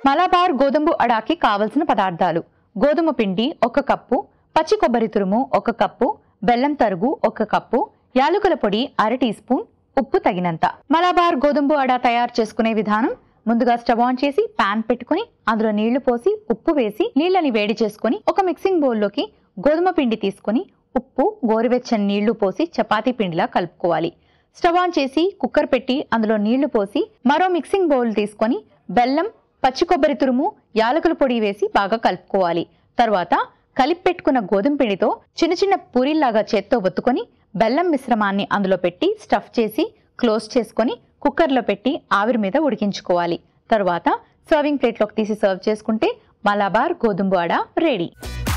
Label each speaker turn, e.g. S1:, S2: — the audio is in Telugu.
S1: మలబార్ గోధుమ అడాకి కావలసిన పదార్థాలు: గోధుమ పిండి 1 కప్పు, పచ్చి కొబ్బరి తురుము 1 కప్పు, బెల్లం తరుగు 1 కప్పు, యాలకుల పొడి 1/2 టీ స్పూన్, ఉప్పు తగినంత. మలబార్ గోధుమ అడా తయారు చేసుకునే విధానం: ముందుగా స్టవ్ ఆన్ చేసి పాన్ పెట్టుకుని అందులో నీళ్లు పోసి ఉప్పు వేసి నీళ్ళని వేడి చేసుకుని ఒక మిక్సింగ్ బౌల్లోకి గోధుమ పిండి తీసుకుని ఉప్పు, గోరువెచ్చని నీళ్లు పోసి చపాతీ పిండిలా కలుపుకోవాలి. స్టవ్ ఆన్ చేసి కుక్కర్ పెట్టి అందులో నీళ్లు పోసి మరో మిక్సింగ్ బౌల్ తీసుకొని బెల్లం, పచ్చి కొబ్బరి తురుము, యాలకుల పొడి వేసి బాగా కలుపుకోవాలి. తర్వాత కలిపి పెట్టుకున్న గోధుమ పిండితో చిన్న చిన్న పూరీల్లాగా చేత్తో ఒత్తుకొని బెల్లం మిశ్రమాన్ని అందులో పెట్టి స్టఫ్ చేసి క్లోజ్ చేసుకొని కుక్కర్లో పెట్టి ఆవిరి మీద ఉడికించుకోవాలి. తర్వాత సర్వింగ్ ప్లేట్లోకి తీసి సర్వ్ చేసుకుంటే మలబార్ గోధుమ అడా రెడీ.